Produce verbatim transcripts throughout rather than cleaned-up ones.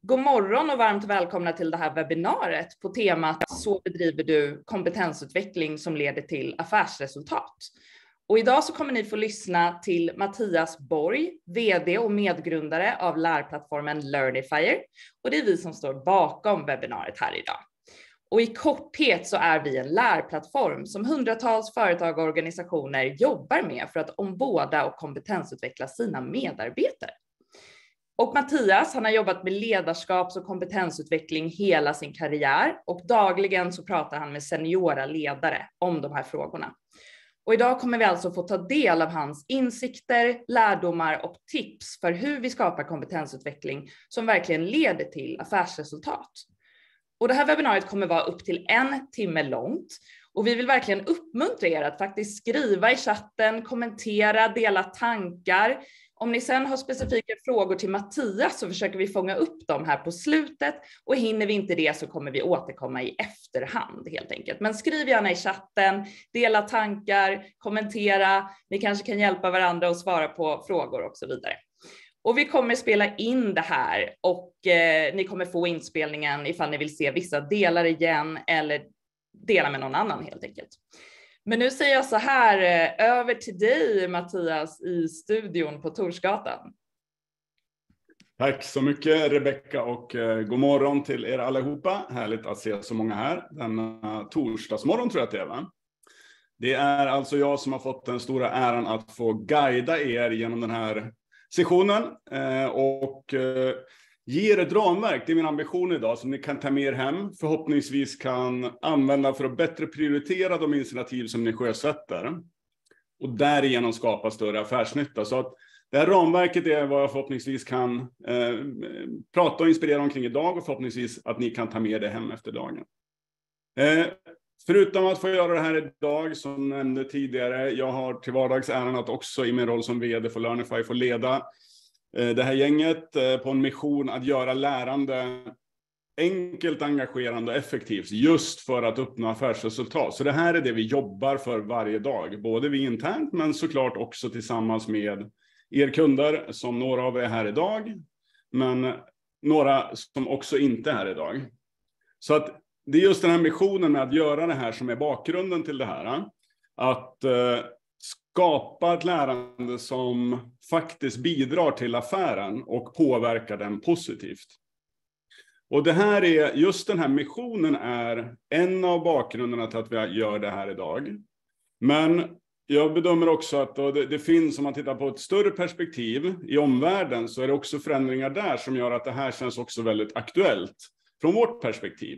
God morgon och varmt välkomna till det här webbinariet på temat Så bedriver du kompetensutveckling som leder till affärsresultat. Och idag så kommer ni få lyssna till Mattias Borg, vd och medgrundare av lärplattformen Learnifier. Och det är vi som står bakom webbinariet här idag. Och i korthet så är vi en lärplattform som hundratals företag och organisationer jobbar med för att omborda och kompetensutveckla sina medarbetare. Och Mattias, han har jobbat med ledarskaps- och kompetensutveckling hela sin karriär och dagligen så pratar han med seniora ledare om de här frågorna. Och idag kommer vi alltså få ta del av hans insikter, lärdomar och tips för hur vi skapar kompetensutveckling som verkligen leder till affärsresultat. Och det här webbinariet kommer vara upp till en timme långt och vi vill verkligen uppmuntra er att faktiskt skriva i chatten, kommentera, dela tankar. Om ni sedan har specifika frågor till Mattias så försöker vi fånga upp dem här på slutet och hinner vi inte det så kommer vi återkomma i efterhand helt enkelt. Men skriv gärna i chatten, dela tankar, kommentera, ni kanske kan hjälpa varandra och svara på frågor och så vidare. Och vi kommer spela in det här och eh, ni kommer få inspelningen ifall ni vill se vissa delar igen eller dela med någon annan helt enkelt. Men nu säger jag så här, över till dig Mattias i studion på Torsgatan. Tack så mycket Rebecka och eh, god morgon till er allihopa. Härligt att se så många här. Denna torsdagsmorgon tror jag att det är, va? Det är alltså jag som har fått den stora äran att få guida er genom den här sessionen eh, och eh, ge er ett ramverk. Det är min ambition idag som ni kan ta med er hem. Förhoppningsvis kan använda för att bättre prioritera de initiativ som ni sjösätter. Och därigenom skapa större affärsnytta. Så att det här ramverket är vad jag förhoppningsvis kan eh, prata och inspirera omkring idag. Och förhoppningsvis att ni kan ta med det hem efter dagen. Eh, förutom att få göra det här idag som nämnde tidigare. Jag har till vardags äran att också i min roll som vd för Learnifier få leda det här gänget på en mission att göra lärande enkelt, engagerande och effektivt just för att uppnå affärsresultat. Så det här är det vi jobbar för varje dag, både vi internt men såklart också tillsammans med er kunder som några av er här idag, men några som också inte är här idag. Så att det är just den här missionen med att göra det här som är bakgrunden till det här. Att skapa ett lärande som faktiskt bidrar till affären och påverkar den positivt. Och det här är, just den här missionen är en av bakgrunderna till att vi gör det här idag. Men jag bedömer också att det, det finns, om man tittar på ett större perspektiv i omvärlden, så är det också förändringar där som gör att det här känns också väldigt aktuellt från vårt perspektiv.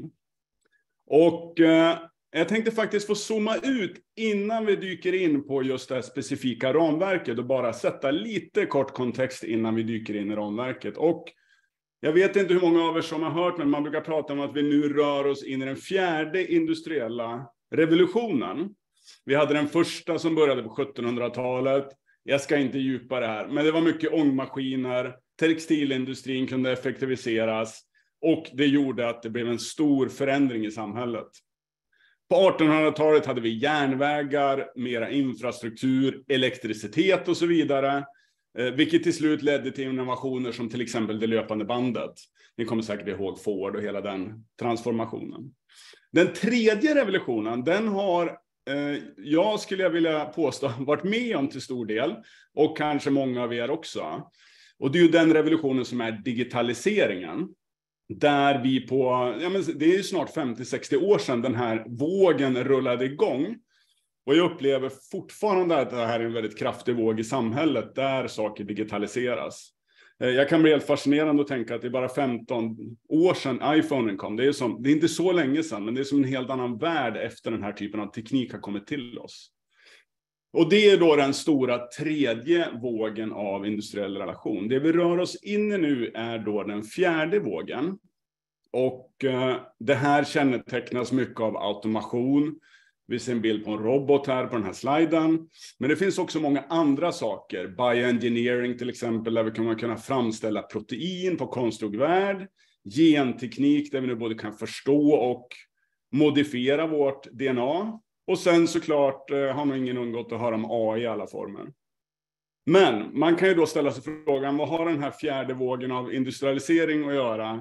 Och eh, jag tänkte faktiskt få zooma ut innan vi dyker in på just det här specifika ramverket och bara sätta lite kort kontext innan vi dyker in i ramverket. Och jag vet inte hur många av er som har hört, men man brukar prata om att vi nu rör oss in i den fjärde industriella revolutionen. Vi hade den första som började på sjuttonhundratalet. Jag ska inte djupa det här, men det var mycket ångmaskiner. Textilindustrin kunde effektiviseras och det gjorde att det blev en stor förändring i samhället. På artonhundratalet hade vi järnvägar, mera infrastruktur, elektricitet och så vidare. Vilket till slut ledde till innovationer som till exempel det löpande bandet. Ni kommer säkert ihåg Ford och hela den transformationen. Den tredje revolutionen, den har eh, jag skulle vilja påstå varit med om till stor del. Och kanske många av er också. Och det är ju den revolutionen som är digitaliseringen. Där vi på, ja men det är ju snart femtio sextio år sedan den här vågen rullade igång. Och jag upplever fortfarande att det här är en väldigt kraftig våg i samhället där saker digitaliseras. Jag kan bli helt fascinerande att tänka att det är bara femton år sedan iPhonen kom. Det är, som, det är inte så länge sedan, men det är som en helt annan värld efter den här typen av teknik har kommit till oss. Och det är då den stora tredje vågen av industriell relation. Det vi rör oss in i nu är då den fjärde vågen. Och eh, det här kännetecknas mycket av automation. Vi ser en bild på en robot här på den här sliden. Men det finns också många andra saker. Bioengineering till exempel, där vi kommer kunna framställa protein på konstgjord värld. Genteknik, där vi nu både kan förstå och modifiera vårt D N A. Och sen såklart eh, har man ingen undgått att höra om A I i alla former. Men man kan ju då ställa sig frågan, vad har den här fjärde vågen av industrialisering att göra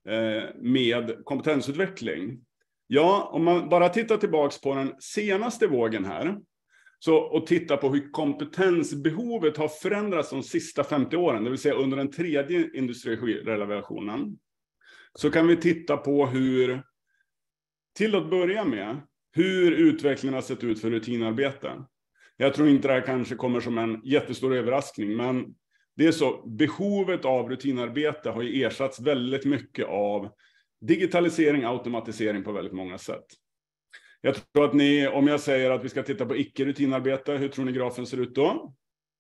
med kompetensutveckling? Ja, om man bara tittar tillbaks på den senaste vågen här så, och tittar på hur kompetensbehovet har förändrats de sista femtio åren, det vill säga under den tredje industrirevolutionen, så kan vi titta på hur, till att börja med, hur utvecklingen har sett ut för rutinarbete. Jag tror inte det här kanske kommer som en jättestor överraskning, men det är så, behovet av rutinarbete har ju ersatts väldigt mycket av digitalisering, automatisering på väldigt många sätt. Jag tror att ni, om jag säger att vi ska titta på icke-rutinarbete, hur tror ni grafen ser ut då?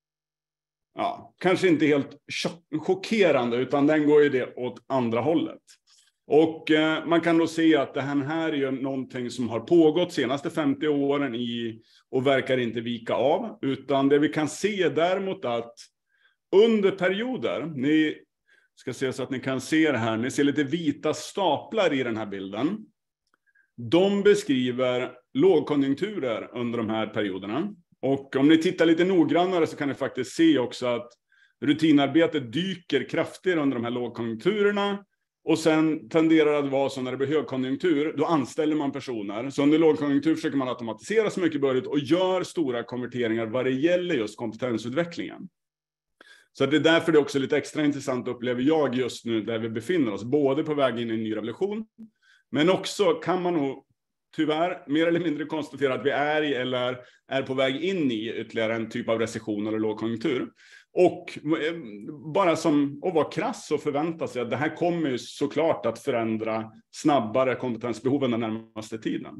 Ja, kanske inte helt chockerande, utan den går ju det åt andra hållet. Och eh, man kan då se att det här är ju någonting som har pågått senaste femtio åren i, och verkar inte vika av. Utan det vi kan se däremot att under perioder, ni ska se så att ni kan se det här, ni ser lite vita staplar i den här bilden. De beskriver lågkonjunkturer under de här perioderna. Och om ni tittar lite noggrannare så kan ni faktiskt se också att rutinarbetet dyker kraftigare under de här lågkonjunkturerna. Och sen tenderar det att vara så när det blir högkonjunktur, då anställer man personer. Så under lågkonjunktur försöker man automatisera så mycket börjat och gör stora konverteringar vad det gäller just kompetensutvecklingen. Så det är därför det är också lite extra intressant, upplever jag just nu där vi befinner oss. Både på väg in i en ny revolution, men också kan man nog tyvärr mer eller mindre konstatera att vi är i eller är på väg in i ytterligare en typ av recession eller lågkonjunktur. Och bara som att vara krass och förvänta sig att det här kommer ju såklart att förändra snabbare kompetensbehoven den närmaste tiden.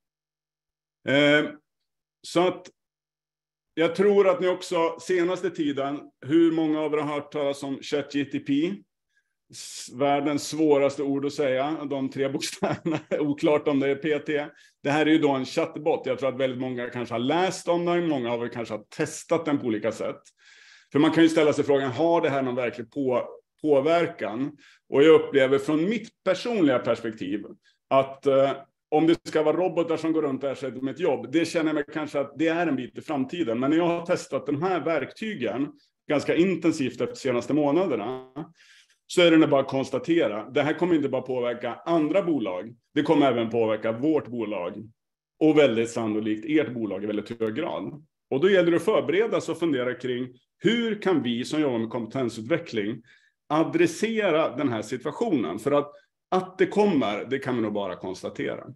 Eh, så att jag tror att ni också senaste tiden, hur många av er har hört talas om ChatGPT? Världens svåraste ord att säga, de tre bokstäverna, oklart om det är P T. Det här är ju då en chatbot, jag tror att väldigt många kanske har läst om den, många av er kanske har testat den på olika sätt. För man kan ju ställa sig frågan, har det här någon verklig på, påverkan? Och jag upplever från mitt personliga perspektiv att eh, om det ska vara robotar som går runt och ersätter med ett jobb, det känner jag mig kanske att det är en bit i framtiden. Men när jag har testat de här verktygen ganska intensivt efter de senaste månaderna, så är det bara att konstatera, det här kommer inte bara påverka andra bolag, det kommer även påverka vårt bolag och väldigt sannolikt ert bolag i väldigt hög grad. Och då gäller det att förbereda sig och fundera kring hur kan vi som jobbar med kompetensutveckling adressera den här situationen? För att, att det kommer, det kan man nog bara konstatera.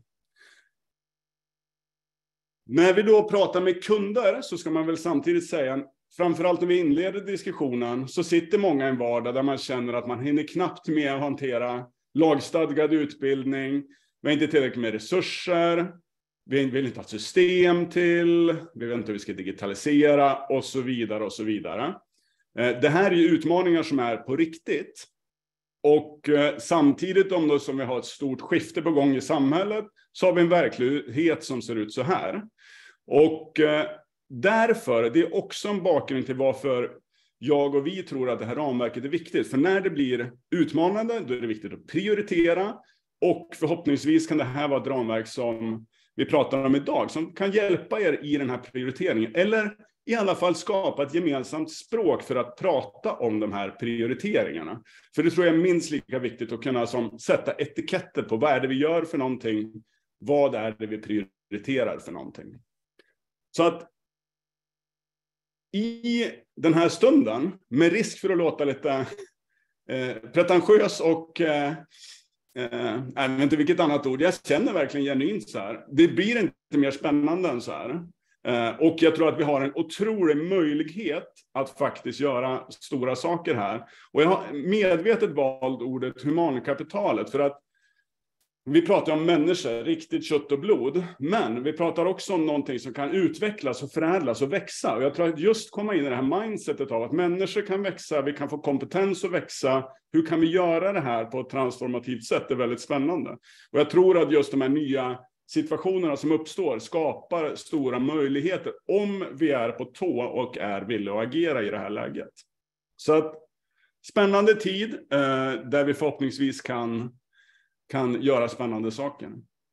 När vi då pratar med kunder så ska man väl samtidigt säga, framförallt när vi inleder diskussionen så sitter många i en vardag där man känner att man hinner knappt med att hantera lagstadgad utbildning, vi har inte tillräckligt med resurser, vi vill inte ha ett system till, vi vet inte hur vi ska digitalisera och så vidare och så vidare. Det här är ju utmaningar som är på riktigt. Och samtidigt om då som vi har ett stort skifte på gång i samhället så har vi en verklighet som ser ut så här. Och därför, det är också en bakgrund till varför jag och vi tror att det här ramverket är viktigt. För när det blir utmanande, då är det viktigt att prioritera. Och förhoppningsvis kan det här vara ett ramverk som vi pratar om idag, som kan hjälpa er i den här prioriteringen. Eller i alla fall skapa ett gemensamt språk för att prata om de här prioriteringarna. För det tror jag är minst lika viktigt att kunna som, sätta etiketter på vad är det vi gör för någonting, vad är det vi prioriterar för någonting. Så att i den här stunden, med risk för att låta lite eh, pretentiös och eh, eh, jag vet inte vilket annat ord, jag känner verkligen genuint så här. Det blir inte mer spännande än så här. Eh, och jag tror att vi har en otrolig möjlighet att faktiskt göra stora saker här. Och jag har medvetet valt ordet humankapitalet för att vi pratar om människor, riktigt kött och blod, men vi pratar också om någonting som kan utvecklas och förädlas och växa. Och jag tror att just komma in i det här mindsetet av att människor kan växa, vi kan få kompetens att växa. Hur kan vi göra det här på ett transformativt sätt? Det är väldigt spännande. Och jag tror att just de här nya situationerna som uppstår skapar stora möjligheter om vi är på tå och är villiga att agera i det här läget. Så att spännande tid eh, där vi förhoppningsvis kan kan göra spännande saker.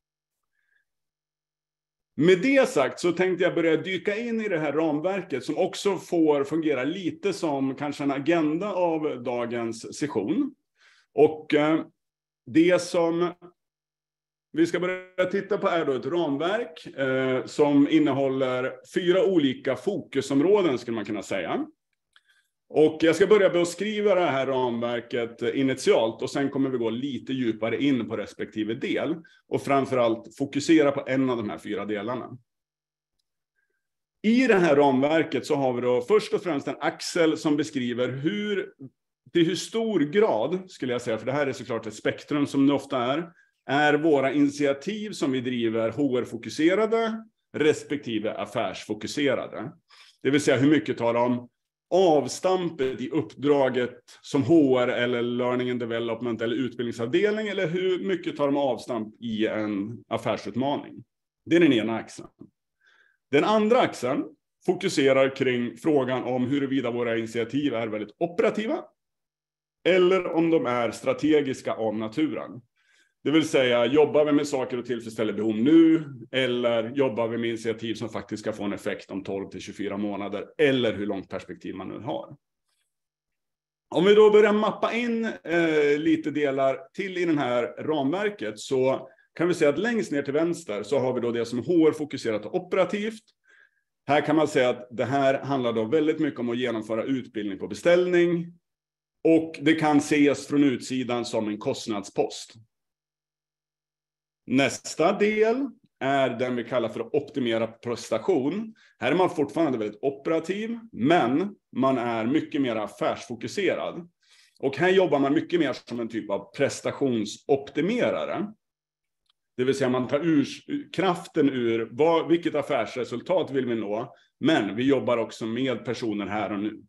Med det sagt så tänkte jag börja dyka in i det här ramverket som också får fungera lite som kanske en agenda av dagens session. Och eh, det som vi ska börja titta på är då ett ramverk eh, som innehåller fyra olika fokusområden, skulle man kunna säga. Och jag ska börja med att skriva det här ramverket initialt och sen kommer vi gå lite djupare in på respektive del och framförallt fokusera på en av de här fyra delarna. I det här ramverket så har vi då först och främst en axel som beskriver hur, till hur stor grad, skulle jag säga, för det här är såklart ett spektrum som det ofta är, är våra initiativ som vi driver H R-fokuserade respektive affärsfokuserade. Det vill säga hur mycket tar de avstampet i uppdraget som H R eller Learning and Development eller utbildningsavdelning, eller hur mycket tar de avstamp i en affärsutmaning. Det är den ena axeln. Den andra axeln fokuserar kring frågan om huruvida våra initiativ är väldigt operativa eller om de är strategiska av naturen. Det vill säga, jobbar vi med saker och tillfredsställer behov nu, eller jobbar vi med initiativ som faktiskt ska få en effekt om tolv till tjugofyra månader, eller hur långt perspektiv man nu har. Om vi då börjar mappa in eh, lite delar till i den här ramverket, så kan vi säga att längst ner till vänster så har vi då det som H R-fokuserat och operativt. Här kan man säga att det här handlar då väldigt mycket om att genomföra utbildning på beställning, och det kan ses från utsidan som en kostnadspost. Nästa del är den vi kallar för att optimera prestation. Här är man fortfarande väldigt operativ, men man är mycket mer affärsfokuserad. Och här jobbar man mycket mer som en typ av prestationsoptimerare. Det vill säga man tar ur kraften ur vad, vilket affärsresultat vill vi nå, men vi jobbar också med personer här och nu.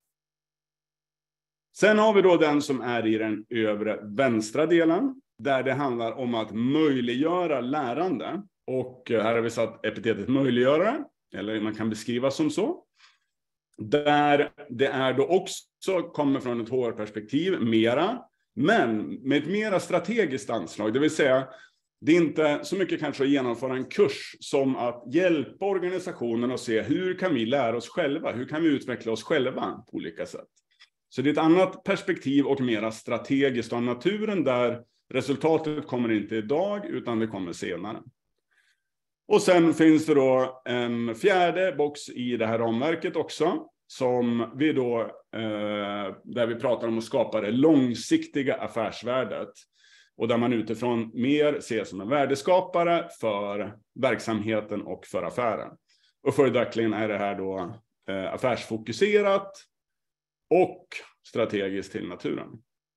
Sen har vi då den som är i den övre vänstra delen, där det handlar om att möjliggöra lärande. Och här har vi satt epitetet möjliggörare, eller man kan beskriva som så. Där det är då också kommer från ett H R-perspektiv mera, men med ett mera strategiskt anslag. Det vill säga, det är inte så mycket kanske att genomföra en kurs som att hjälpa organisationen att se hur kan vi lära oss själva, hur kan vi utveckla oss själva på olika sätt. Så det är ett annat perspektiv och mera strategiskt av naturen, där resultatet kommer inte idag utan det kommer senare. Och sen finns det då en fjärde box i det här ramverket också, som vi då, eh, där vi pratar om att skapa det långsiktiga affärsvärdet. Och där man utifrån mer ses som en värdeskapare för verksamheten och för affären. Och följaktligen är det här då eh, affärsfokuserat och strategiskt till naturen.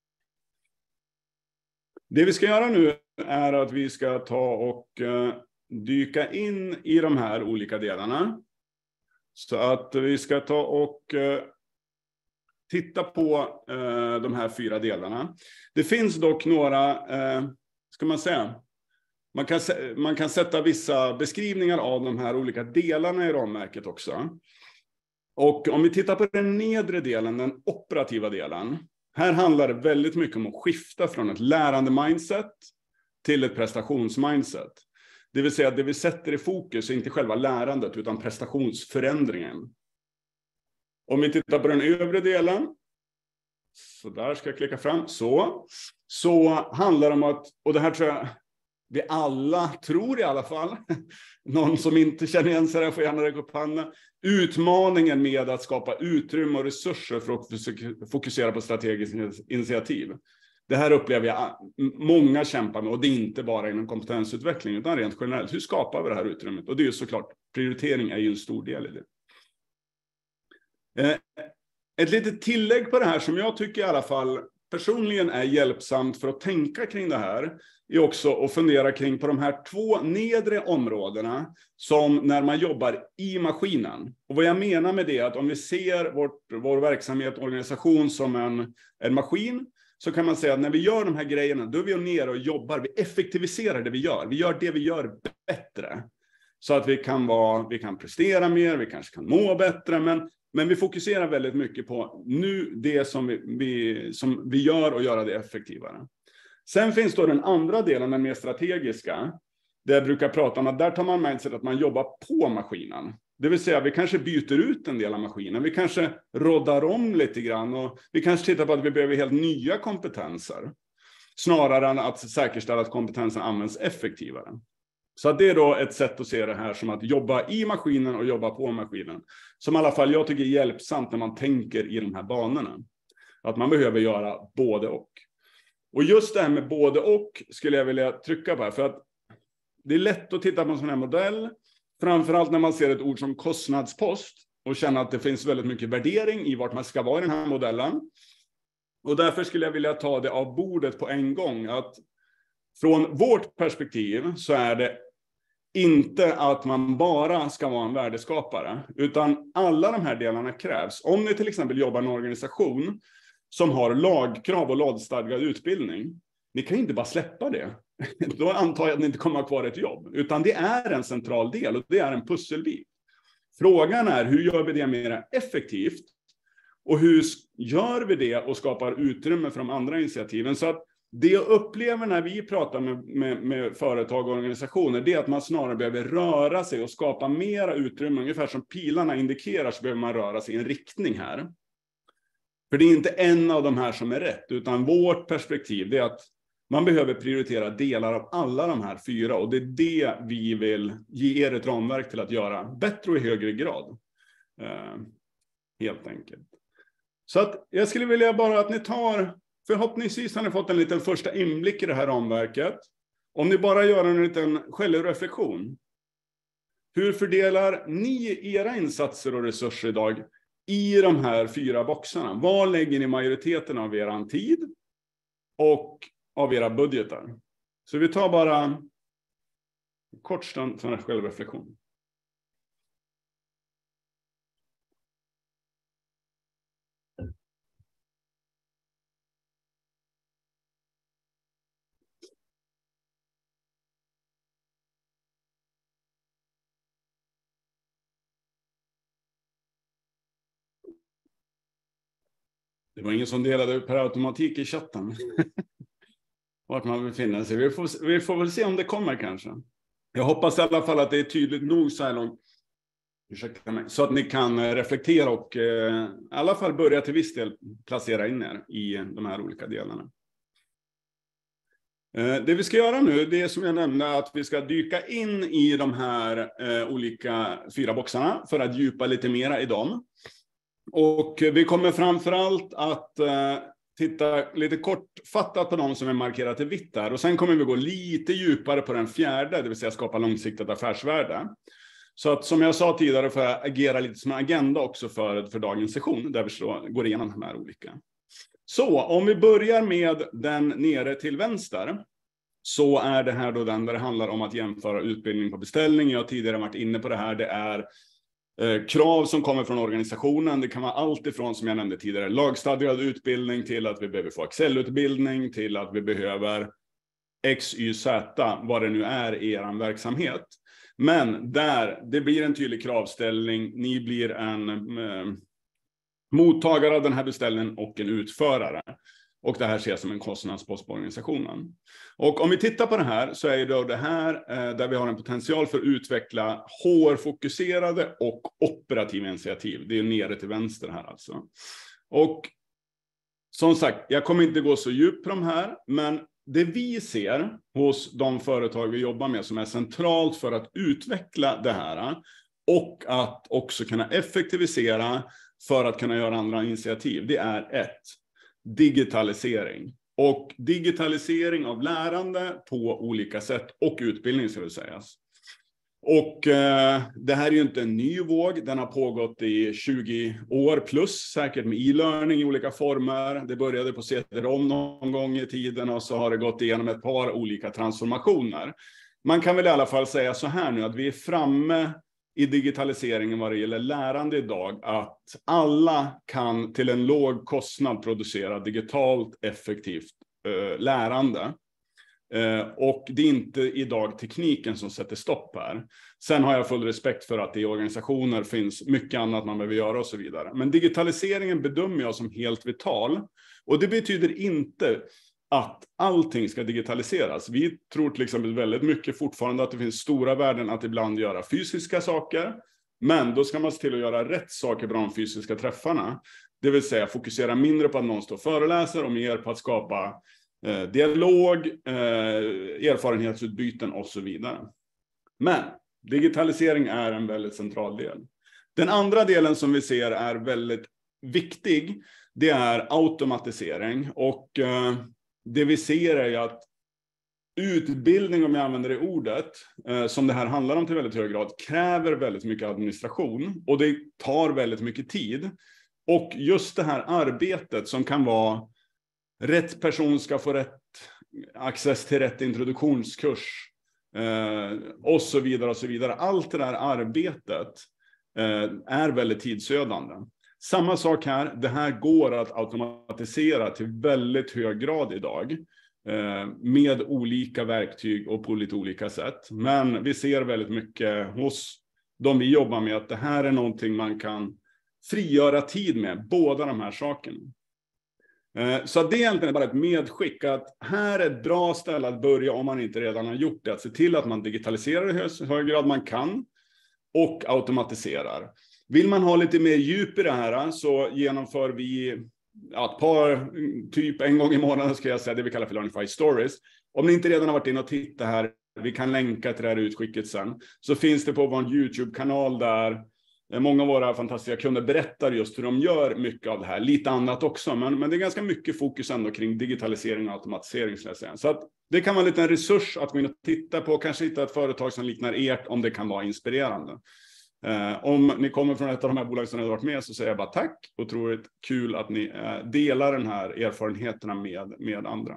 Det vi ska göra nu är att vi ska ta och eh, dyka in i de här olika delarna. Så att vi ska ta och eh, titta på eh, de här fyra delarna. Det finns dock några, eh, ska man säga, man kan, man kan sätta vissa beskrivningar av de här olika delarna i ramverket också. Och om vi tittar på den nedre delen, den operativa delen. Här handlar det väldigt mycket om att skifta från ett lärande mindset till ett prestationsmindset. Det vill säga att det vi sätter i fokus är inte själva lärandet utan prestationsförändringen. Om vi tittar på den övre delen, så där ska jag klicka fram, så, så handlar det om att, och det här tror jag vi alla tror i alla fall, någon som inte känner igen sig där får gärna räcka upp handen, utmaningen med att skapa utrymme och resurser för att fokusera på strategiska initiativ. Det här upplever jag många kämpar med, och det är inte bara inom kompetensutveckling utan rent generellt. Hur skapar vi det här utrymmet? Och det är ju såklart, prioritering är ju en stor del i det. Ett litet tillägg på det här som jag tycker i alla fall personligen är hjälpsamt för att tänka kring det här är också att fundera kring på de här två nedre områdena som när man jobbar i maskinen. Och vad jag menar med det är att om vi ser vårt, vår verksamhet och organisation som en, en maskin, så kan man säga att när vi gör de här grejerna, då är vi ner och jobbar, vi effektiviserar det vi gör. Vi gör det vi gör bättre. Så att vi kan, vara, vi kan prestera mer, vi kanske kan må bättre, men Men vi fokuserar väldigt mycket på nu det som vi, vi, som vi gör och göra det effektivare. Sen finns då den andra delen, den mer strategiska. Där jag brukar prata om att där tar man med sig att man jobbar på maskinen. Det vill säga vi kanske byter ut en del av maskinen. Vi kanske roddar om lite grann och vi kanske tittar på att vi behöver helt nya kompetenser. snarare än att säkerställa att kompetensen används effektivare. Så att det är då ett sätt att se det här som att jobba i maskinen och jobba på maskinen. Som i alla fall jag tycker är hjälpsamt när man tänker i de här banorna. Att man behöver göra både och. Och just det här med både och skulle jag vilja trycka på här. För att det är lätt att titta på en sån här modell. Framförallt när man ser ett ord som kostnadspost. Och känna att det finns väldigt mycket värdering i vart man ska vara i den här modellen. Och därför skulle jag vilja ta det av bordet på en gång. Att från vårt perspektiv så är det inte att man bara ska vara en värdeskapare. Utan alla de här delarna krävs. Om ni till exempel jobbar i en organisation som har lagkrav och lagstadgad utbildning. Ni kan inte bara släppa det. Då antar jag att ni inte kommer ha kvar ett jobb. Utan det är en central del och det är en pusselbit. Frågan är hur gör vi det mer effektivt? Och hur gör vi det och skapar utrymme för de andra initiativen? Så att det jag upplever när vi pratar med, med, med företag och organisationer, det är att man snarare behöver röra sig och skapa mera utrymme. Ungefär som pilarna indikerar så behöver man röra sig i en riktning här. För det är inte en av de här som är rätt, utan vårt perspektiv är att man behöver prioritera delar av alla de här fyra. Och det är det vi vill ge er ett ramverk till att göra bättre och i högre grad. Uh, helt enkelt. Så att jag skulle vilja bara att ni tar, förhoppningsvis har ni fått en liten första inblick i det här ramverket. Om ni bara gör en liten självreflektion. Hur fördelar ni era insatser och resurser idag i de här fyra boxarna? Var lägger ni majoriteten av er tid och av era budgetar? Så vi tar bara en kort stund för en självreflektion. Det var ingen som delade per automatik i chatten. Vart man befinner sig. Vi får, vi får väl se om det kommer kanske. Jag hoppas i alla fall att det är tydligt nog så här långt. Ursäkta mig. Så att ni kan reflektera och eh, i alla fall börja till viss del placera in er i de här olika delarna. Eh, det vi ska göra nu, det är som jag nämnde att vi ska dyka in i de här eh, olika fyra boxarna för att djupa lite mera i dem. Och vi kommer framförallt att eh, titta lite kortfattat på de som är markerat i vitt här. Och sen kommer vi gå lite djupare på den fjärde, det vill säga skapa långsiktigt affärsvärde. Så att som jag sa tidigare får jag agera lite som en agenda också för, för dagens session. Där vi så går igenom de här olika. Så om vi börjar med den nere till vänster. Så är det här då den där det handlar om att jämföra utbildning på beställning. Jag har tidigare varit inne på det här. Det är eh, krav som kommer från organisationen. Det kan vara allt ifrån som jag nämnde tidigare. Lagstadgad utbildning till att vi behöver få Excel-utbildning. Till att vi behöver X, Y, Z. Vad det nu är i er verksamhet. Men där det blir en tydlig kravställning. Ni blir en eh, mottagare av den här beställningen och en utförare. Och det här ses som en kostnadspost på organisationen. Och om vi tittar på det här så är det då det här eh, där vi har en potential för att utveckla H R-fokuserade och operativa initiativ. Det är nere till vänster här alltså. Och som sagt, jag kommer inte gå så djupt på de här, men det vi ser hos de företag vi jobbar med som är centralt för att utveckla det här och att också kunna effektivisera för att kunna göra andra initiativ, det är ett, digitalisering. Och digitalisering av lärande på olika sätt och utbildning ska det sägas. Och eh, det här är ju inte en ny våg, den har pågått i tjugo år plus, säkert med e-learning i olika former. Det började på C D ROM någon gång i tiden och så har det gått igenom ett par olika transformationer. Man kan väl i alla fall säga så här nu att vi är framme i digitaliseringen vad det gäller lärande idag, att alla kan till en låg kostnad producera digitalt effektivt eh, lärande. Eh, och det är inte idag tekniken som sätter stopp här. Sen har jag full respekt för att det i organisationer finns mycket annat man behöver göra och så vidare. Men digitaliseringen bedömer jag som helt vital. Och det betyder inte att allting ska digitaliseras. Vi tror till exempel väldigt mycket fortfarande att det finns stora värden att ibland göra fysiska saker. Men då ska man se till att göra rätt saker på de fysiska träffarna. Det vill säga fokusera mindre på att någon står och föreläser och mer på att skapa eh, dialog, eh, erfarenhetsutbyten och så vidare. Men digitalisering är en väldigt central del. Den andra delen som vi ser är väldigt viktig, det är automatisering. Och eh, det vi ser är ju att utbildning, om jag använder det ordet, eh, som det här handlar om till väldigt hög grad, kräver väldigt mycket administration. Och det tar väldigt mycket tid. Och just det här arbetet som kan vara rätt person ska få rätt access till rätt introduktionskurs eh, och så vidare och så vidare. Allt det där arbetet eh, är väldigt tidsödande. Samma sak här, det här går att automatisera till väldigt hög grad idag eh, med olika verktyg och på lite olika sätt. Men vi ser väldigt mycket hos de vi jobbar med att det här är någonting man kan frigöra tid med, båda de här sakerna. Så det är egentligen bara ett medskick att här är ett bra ställe att börja om man inte redan har gjort det. Att se till att man digitaliserar i så hög grad man kan och automatiserar. Vill man ha lite mer djup i det här så genomför vi ja, ett par, typ en gång i månaden ska jag säga, det vi kallar för Learnify Stories. Om ni inte redan har varit inne och tittat här, vi kan länka till det här utskicket sen, så finns det på vår YouTube-kanal där många av våra fantastiska kunder berättar just hur de gör mycket av det här. Lite annat också, men, men det är ganska mycket fokus ändå kring digitalisering och automatisering. Så att det kan vara en liten resurs att gå in och titta på. Kanske hitta ett företag som liknar ert om det kan vara inspirerande. Eh, om ni kommer från ett av de här bolagen som har varit med så säger jag bara tack. Otroligt kul att ni eh, delar den här erfarenheterna med, med andra.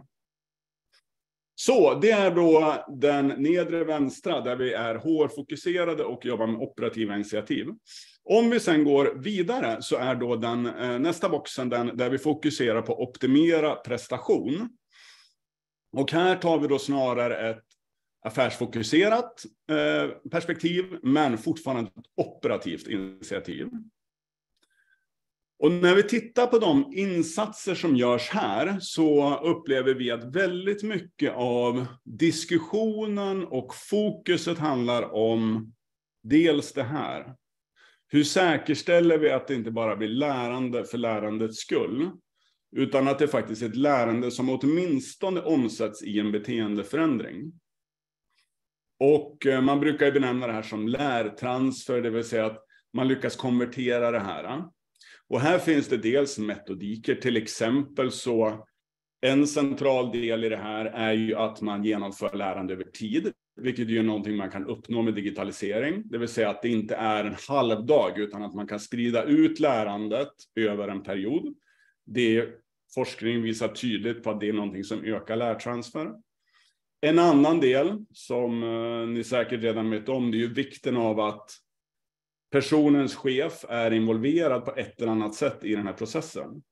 Så det är då den nedre vänstra där vi är H R-fokuserade och jobbar med operativa initiativ. Om vi sen går vidare så är då den eh, nästa boxen den där vi fokuserar på optimera prestation. Och här tar vi då snarare ett affärsfokuserat eh, perspektiv men fortfarande ett operativt initiativ. Och när vi tittar på de insatser som görs här så upplever vi att väldigt mycket av diskussionen och fokuset handlar om dels det här. Hur säkerställer vi att det inte bara blir lärande för lärandets skull, utan att det faktiskt är ett lärande som åtminstone omsätts i en beteendeförändring. Och man brukar ju benämna det här som lärtransfer, det vill säga att man lyckas konvertera det här. Och här finns det dels metodiker, till exempel så en central del i det här är ju att man genomför lärande över tid, vilket är ju någonting man kan uppnå med digitalisering. Det vill säga att det inte är en halvdag utan att man kan sprida ut lärandet över en period. Det forskning visar tydligt på att det är någonting som ökar lärtransfer. En annan del som eh, ni säkert redan vet om, det är ju vikten av att personens chef är involverad på ett eller annat sätt i den här processen.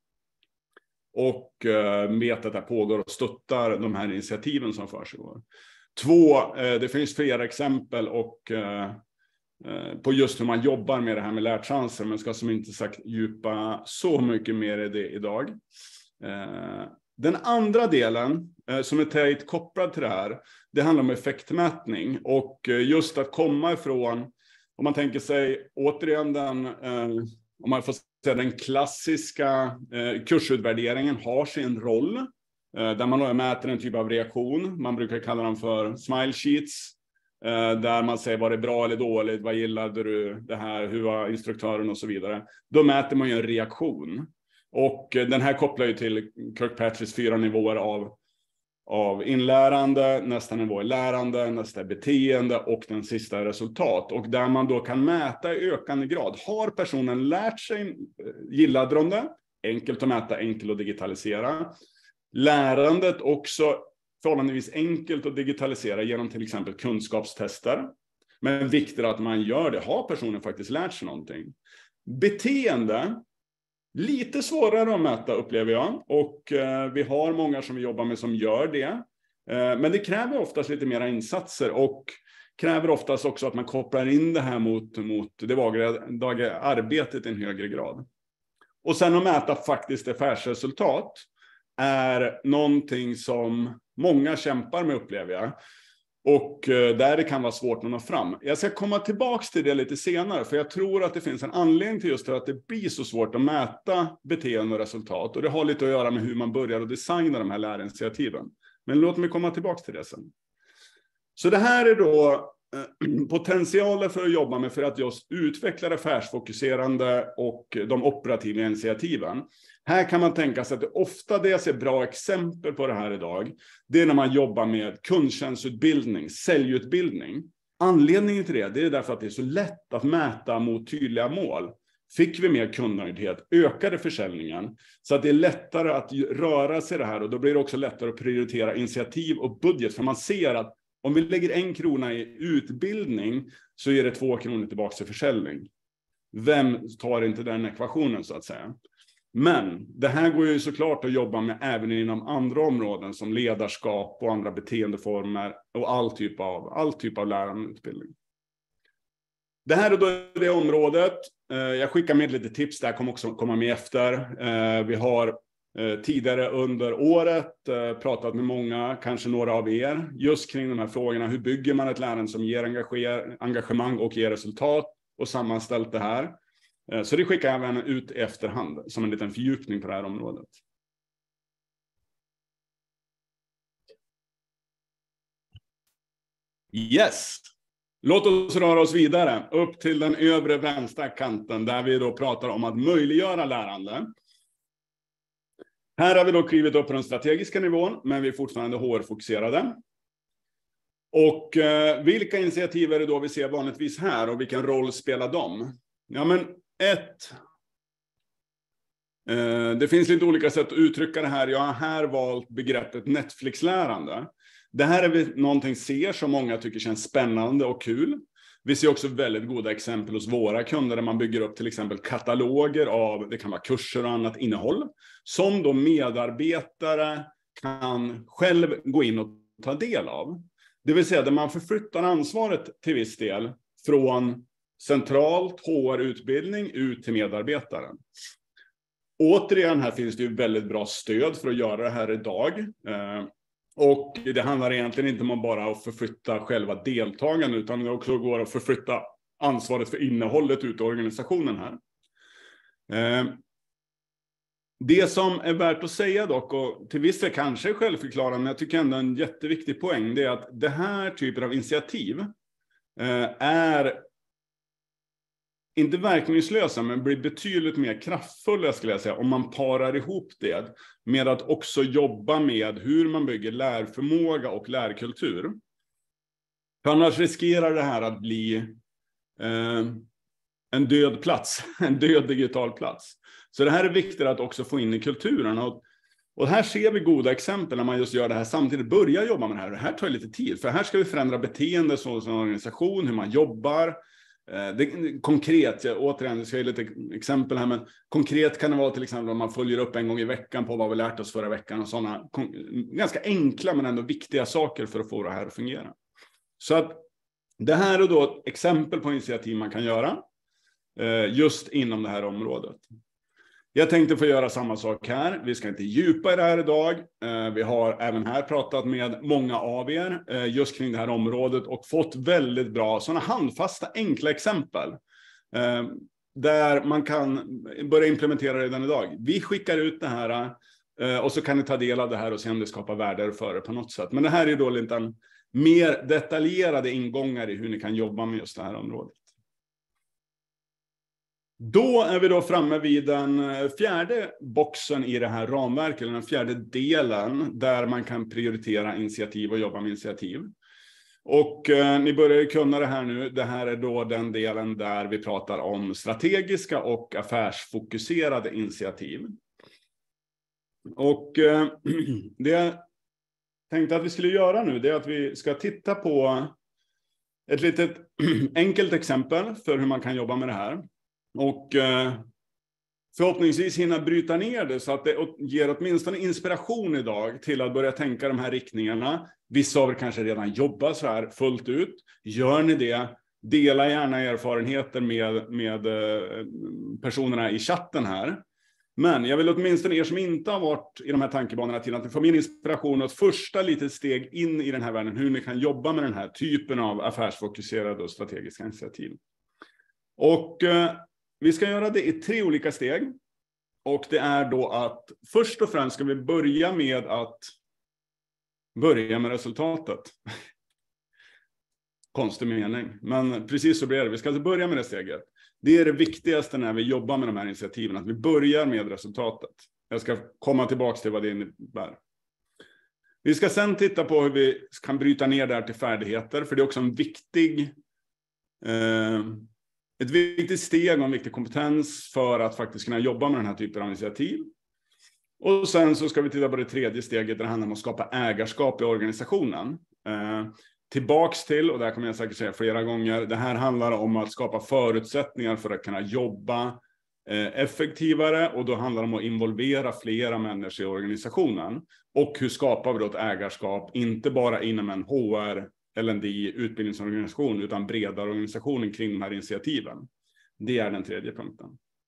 Och eh, vet att det pågår och stöttar de här initiativen som försiggår. Två, eh, det finns flera exempel och, eh, på just hur man jobbar med det här med lärtransfer. Men ska som inte sagt djupa så mycket mer i det idag. Eh, den andra delen eh, som är tajt kopplad till det här, det handlar om effektmätning. Och eh, just att komma ifrån, om man tänker sig återigen den, eh, om man får säga den klassiska eh, kursutvärderingen har sin roll. Eh, där man mäter en typ av reaktion. Man brukar kalla dem för smile sheets. Eh, där man säger var det bra eller dåligt, vad gillade du det här, hur var instruktören och så vidare. Då mäter man ju en reaktion. Och eh, den här kopplar ju till Kirkpatricks fyra nivåer av av inlärande, nästa nivå är lärande, nästa är beteende och den sista är resultat. Och där man då kan mäta i ökande grad. Har personen lärt sig, gillade de det? Enkelt att mäta, enkelt att digitalisera. Lärandet också förhållandevis enkelt att digitalisera genom till exempel kunskapstester. Men viktigt att man gör det. Har personen faktiskt lärt sig någonting? Beteende. Lite svårare att mäta upplever jag och eh, vi har många som vi jobbar med som gör det. Eh, men det kräver oftast lite mera insatser och kräver oftast också att man kopplar in det här mot, mot det dagliga arbetet i en högre grad. Och sen att mäta faktiskt affärsresultat är någonting som många kämpar med upplever jag. Och där det kan vara svårt att nå fram. Jag ska komma tillbaka till det lite senare. För jag tror att det finns en anledning till just det, att det blir så svårt att mäta beteende och resultat. Och det har lite att göra med hur man börjar att designa de här lärinitiativen. Men låt mig komma tillbaka till det sen. Så det här är då potentialen för att jobba med för att just utveckla affärsfokuserande och de operativa initiativen. Här kan man tänka sig att det ofta det jag ser bra exempel på det här idag, det är när man jobbar med kundtjänstutbildning, säljutbildning. Anledningen till det, det är därför att det är så lätt att mäta mot tydliga mål. Fick vi mer kundnöjdhet, ökade försäljningen, så att det är lättare att röra sig det här, och då blir det också lättare att prioritera initiativ och budget, för man ser att om vi lägger en krona i utbildning så är det två kronor tillbaka till försäljning. Vem tar inte den ekvationen så att säga? Men det här går ju såklart att jobba med även inom andra områden som ledarskap och andra beteendeformer och all typ av, all typ av lärande och utbildning. Det här är då det området. Jag skickar med lite tips, det här kommer också komma med efter. Vi har tidigare under året pratat med många, kanske några av er, just kring de här frågorna. Hur bygger man ett lärande som ger engagemang och ger resultat, och sammanställt det här. Så det skickar jag även ut i efterhand som en liten fördjupning på det här området. Yes. Låt oss röra oss vidare upp till den övre vänstra kanten där vi då pratar om att möjliggöra lärande. Här har vi då klivit upp på den strategiska nivån, men vi är fortfarande H R-fokuserade. Och eh, vilka initiativ är det då vi ser vanligtvis här, och vilken roll spelar de? Ja, men ett. Eh, det finns lite olika sätt att uttrycka det här. Jag har här valt begreppet Netflix-lärande. Det här är vi någonting ser som många tycker känns spännande och kul. Vi ser också väldigt goda exempel hos våra kunder där man bygger upp till exempel kataloger av, det kan vara kurser och annat innehåll, som då medarbetare kan själv gå in och ta del av. Det vill säga där man förflyttar ansvaret till viss del från centralt H R-utbildning ut till medarbetaren. Återigen, här finns det ju väldigt bra stöd för att göra det här idag. Och det handlar egentligen inte om bara att förflytta själva deltagandet, utan det också går att förflytta ansvaret för innehållet ut i organisationen här. Det som är värt att säga dock, och till viss del kanske självförklarande, men jag tycker ändå en jätteviktig poäng, det är att det här typen av initiativ är inte verkningslösa, men blir betydligt mer kraftfulla skulle jag säga, om man parar ihop det med att också jobba med hur man bygger lärförmåga och lärkultur. För annars riskerar det här att bli eh, en död plats, en död digital plats. Så det här är viktigt att också få in i kulturen. Och, och här ser vi goda exempel när man just gör det här samtidigt, börjar jobba med det här. Det här tar lite tid, för här ska vi förändra beteende som en organisation, hur man jobbar. Det, konkret, jag, återigen, jag ska ge lite exempel här, men konkret kan det vara till exempel om man följer upp en gång i veckan på vad vi lärt oss förra veckan och sådana ganska enkla men ändå viktiga saker för att få det här att fungera. Så att det här är då ett exempel på initiativ man kan göra just inom det här området. Jag tänkte få göra samma sak här. Vi ska inte djupa i det här idag. Vi har även här pratat med många av er just kring det här området och fått väldigt bra sådana handfasta enkla exempel där man kan börja implementera redan idag. Vi skickar ut det här och så kan ni ta del av det här och se om det skapar värde för det på något sätt. Men det här är då lite en mer detaljerade ingångar i hur ni kan jobba med just det här området. Då är vi då framme vid den fjärde boxen i det här ramverket, eller den fjärde delen där man kan prioritera initiativ och jobba med initiativ. Och eh, ni börjar ju kunna det här nu. Det här är då den delen där vi pratar om strategiska och affärsfokuserade initiativ. Och eh, det jag tänkte att vi skulle göra nu, det är att vi ska titta på ett litet enkelt exempel för hur man kan jobba med det här. Och eh, förhoppningsvis hinna bryta ner det så att det ger åtminstone inspiration idag till att börja tänka de här riktningarna. Vissa av er kanske redan jobbar så här fullt ut. Gör ni det, dela gärna erfarenheter med, med eh, personerna i chatten här. Men jag vill åtminstone er som inte har varit i de här tankebanorna till att ni får min inspiration och ett första litet steg in i den här världen, hur ni kan jobba med den här typen av affärsfokuserade och strategiska initiativ. Och eh, vi ska göra det i tre olika steg. Och det är då att först och främst ska vi börja med att börja med resultatet. Konstig mening, men precis så blir det. Vi ska alltså börja med det steget. Det är det viktigaste när vi jobbar med de här initiativen, att vi börjar med resultatet. Jag ska komma tillbaka till vad det innebär. Vi ska sedan titta på hur vi kan bryta ner det här till färdigheter, för det är också en viktig, eh, ett viktigt steg och en viktig kompetens för att faktiskt kunna jobba med den här typen av initiativ. Och sen så ska vi titta på det tredje steget, där det handlar om att skapa ägarskap i organisationen. Eh, Tillbaks till, och det här kommer jag säkert säga flera gånger, det här handlar om att skapa förutsättningar för att kunna jobba eh, effektivare, och då handlar det om att involvera flera människor i organisationen. Och hur skapar vi då ett ägarskap, inte bara inom en H R, L and D, utbildningsorganisation, utan bredare organisationen kring de här initiativen. Det är den tredje punkten.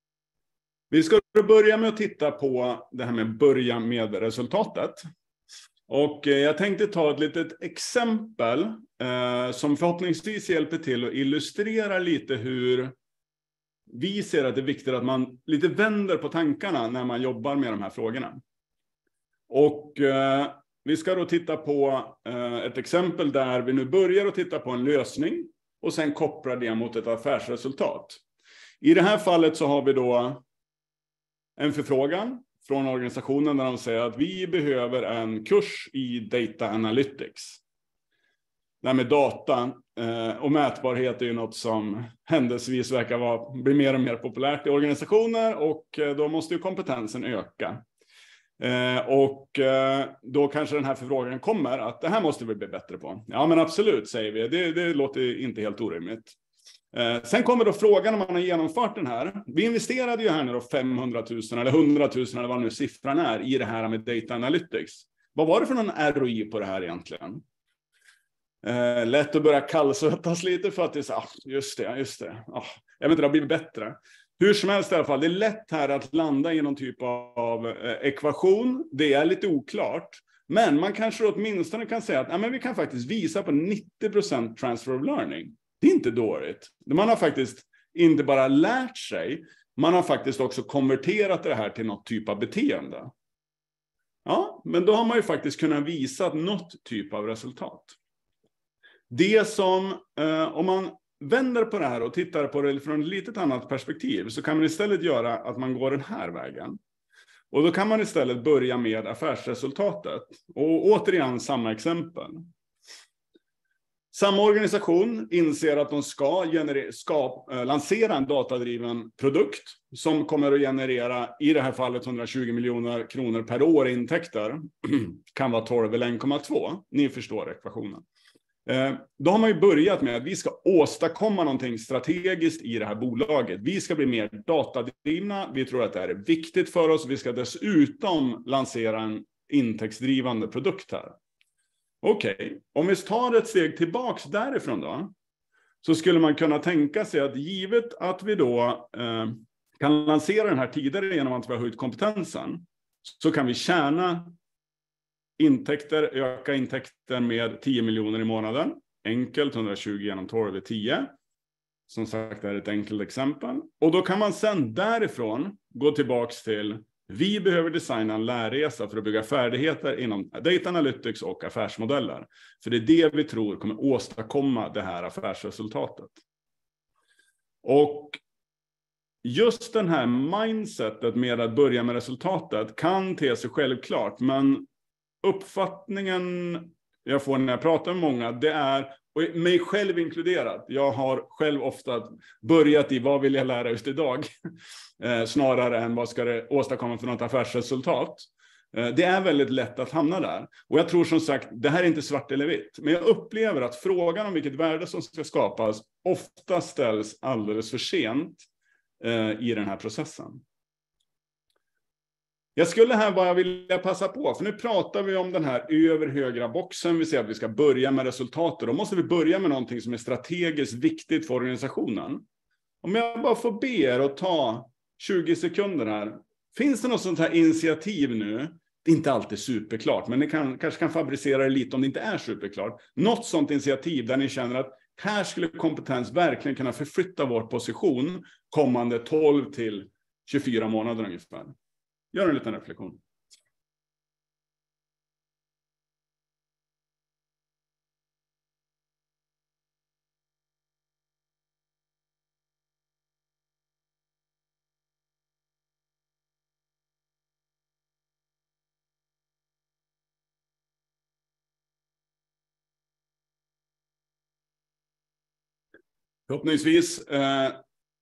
Vi ska börja med att titta på det här med börja med resultatet. Och jag tänkte ta ett litet exempel eh, som förhoppningsvis hjälper till att illustrera lite hur vi ser att det är viktigt att man lite vänder på tankarna när man jobbar med de här frågorna. Och eh, vi ska då titta på eh, ett exempel där vi nu börjar att titta på en lösning och sen kopplar det mot ett affärsresultat. I det här fallet så har vi då en förfrågan från organisationen där de säger att vi behöver en kurs i data analytics. Det här med data eh, och mätbarhet är ju något som händelsevis verkar vara, bli mer och mer populärt i organisationer, och eh, då måste ju kompetensen öka. Eh, och eh, då kanske den här förfrågan kommer att det här måste vi bli bättre på. Ja, men absolut, säger vi. Det, det låter inte helt orimligt. Eh, sen kommer då frågan om man har genomfört den här. Vi investerade ju här nu då femhundratusen eller hundratusen eller vad nu siffran är i det här med data analytics. Vad var det för någon R O I på det här egentligen? Eh, lätt att börja kallsvettas lite för att det är så, ah, just det, just det. Ah, jag vet inte, det har blivit bättre. Hur som helst i alla fall, det är lätt här att landa i någon typ av eh, ekvation. Det är lite oklart. Men man kanske åtminstone kan säga att ja, men vi kan faktiskt visa på nittio procent transfer of learning. Det är inte dåligt. Man har faktiskt inte bara lärt sig, man har faktiskt också konverterat det här till något typ av beteende. Ja, men då har man ju faktiskt kunnat visa något typ av resultat. Det som, eh, om man vänder på det här och tittar på det från ett litet annat perspektiv, så kan man istället göra att man går den här vägen. Och då kan man istället börja med affärsresultatet. Och återigen samma exempel. Samma organisation inser att de ska, generera, ska äh, lansera en datadriven produkt som kommer att generera, i det här fallet, hundratjugo miljoner kronor per år i intäkter. Kan vara tolv eller en komma två. Ni förstår ekvationen. Eh, då har man ju börjat med att vi ska åstadkomma någonting strategiskt i det här bolaget. Vi ska bli mer datadrivna. Vi tror att det här är viktigt för oss. Vi ska dessutom lansera en intäktsdrivande produkt här. Okej, okay. Om vi tar ett steg tillbaks därifrån då, så skulle man kunna tänka sig att givet att vi då eh, kan lansera den här tidigare genom att vi har höjt kompetensen, så kan vi tjäna intäkter, öka intäkter med tio miljoner i månaden. Enkelt, hundratjugo genom tolv är tio. Som sagt, det är ett enkelt exempel. Och då kan man sedan därifrån gå tillbaks till vi behöver designa en lärresa för att bygga färdigheter inom data analytics och affärsmodeller. För det är det vi tror kommer åstadkomma det här affärsresultatet. Och just den här mindsetet med att börja med resultatet kan te sig självklart. Men uppfattningen jag får när jag pratar med många, det är, och mig själv inkluderat, jag har själv ofta börjat i vad vill jag lära just idag, eh, snarare än vad ska det åstadkomma för något affärsresultat. Eh, det är väldigt lätt att hamna där. Och jag tror som sagt, det här är inte svart eller vitt, men jag upplever att frågan om vilket värde som ska skapas ofta ställs alldeles för sent eh, i den här processen. Jag skulle här bara vilja passa på, för nu pratar vi om den här över högra boxen. Vi säger att vi ska börja med resultatet. Då måste vi börja med någonting som är strategiskt viktigt för organisationen. Om jag bara får be er att ta tjugo sekunder här. Finns det något sånt här initiativ nu? Det är inte alltid superklart, men ni kan, kanske kan fabricera det lite om det inte är superklart. Något sånt initiativ där ni känner att här skulle kompetens verkligen kunna förflytta vår position kommande tolv till tjugofyra månader ungefär. Gör en liten reflektion. Förhoppningsvis eh,